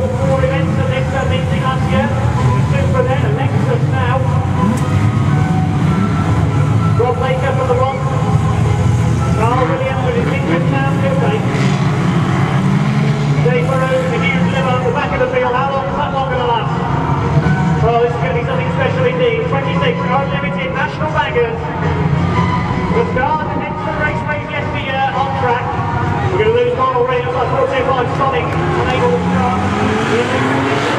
all four events of this meeting last year. Super then, and Lexus now. Rob Baker for the one. Carl Williams with his English Town Coupe. Dave Maroon, the huge liver at the back of the field. How long is that one going to last? Oh, this is going to be something special indeed. 26 unlimited national bangers. The start and Henson Raceways yesterday on track. We're going to lose one already. Looks like 425 Sonic unable to start.